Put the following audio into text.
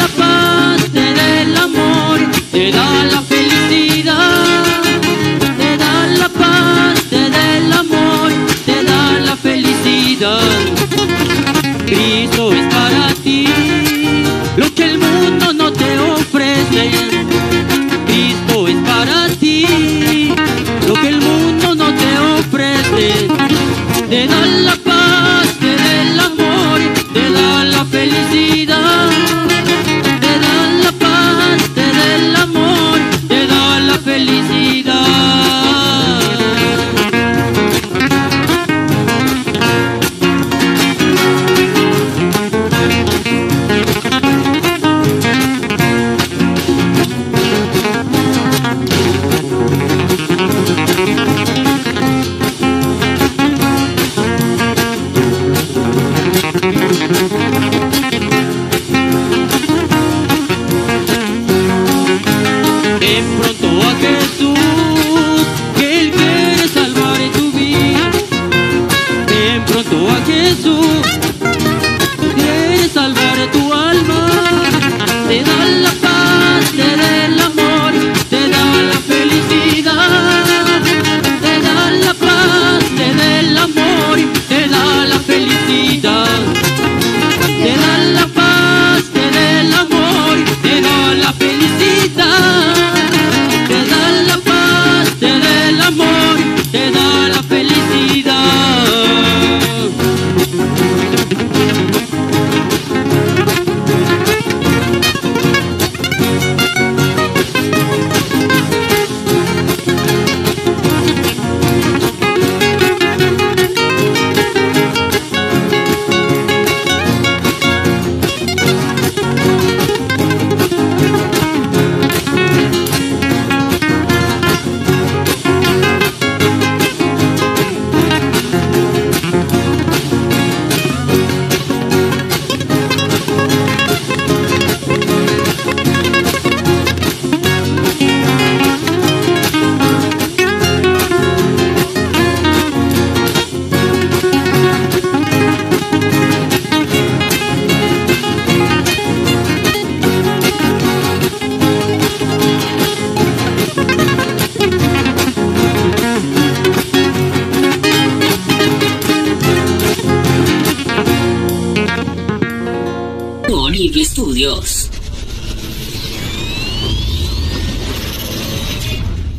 la paz, te da el amor, te da la felicidad. Te da la paz, te da el amor, te da la felicidad. Cristo es para ti lo que el mundo no te ofrece. Cristo es para ti lo que el mundo no te ofrece. Te da la paz, te da el amor, te da la felicidad. Te da la paz, te da el amor, te da la felicidad. Ven pronto a Jesús, que Él quiere salvar tu vida. Ven pronto a Jesús, quiere salvar tu alma. Te da la paz, te da el amor, te da la felicidad. Te da la paz, te da el amor, te da la felicidad. Te da la paz, te da el amor, te da la felicidad. Te da la paz, te da el amor, te da la felicidad. Olive Studios.